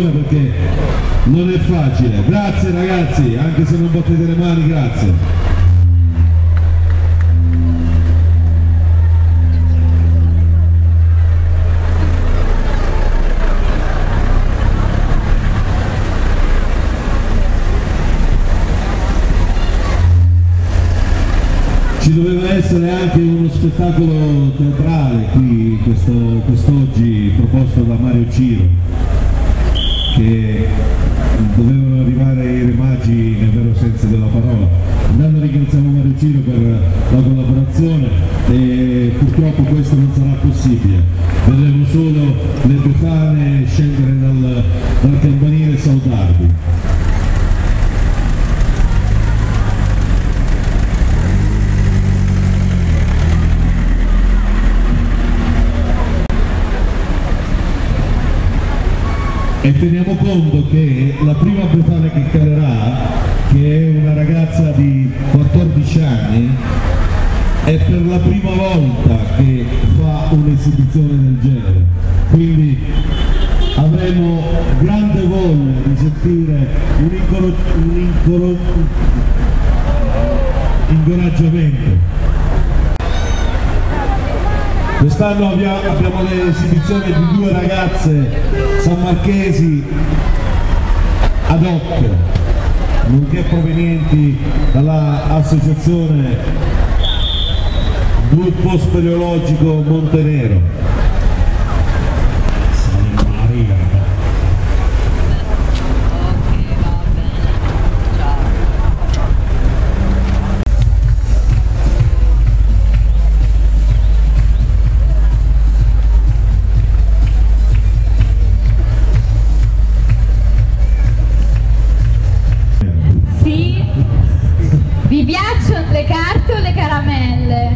perché non è facile. Grazie ragazzi, anche se non battete le mani, grazie. Ci doveva essere anche uno spettacolo teatrale qui quest'oggi proposto da Mario Ciro, che dovevano arrivare i Re Magi nel vero senso della parola. Intanto ringraziamo Mario Ciro per la collaborazione e purtroppo questo non sarà possibile. Vedremo solo le Befane scendere dal campanile e salutarvi. E teniamo conto che la prima Befana che calerà, che è una ragazza di 14 anni, è per la prima volta che fa un'esibizione del genere, quindi avremo grande voglia di sentire un incoraggiamento. Quest'anno abbiamo le esibizioni di due ragazze sammarchesi ad hoc, nonché provenienti dall'associazione Gruppo Speleologico Montenero. Vi piacciono le carte o le caramelle?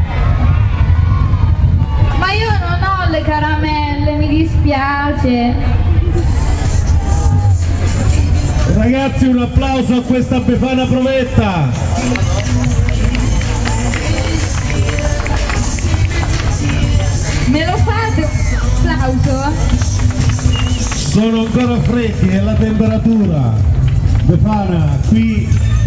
Ma io non ho le caramelle, mi dispiace. Ragazzi, un applauso a questa Befana provetta! Me lo fate un applauso? Sono ancora freddi, è la temperatura. Befana, qui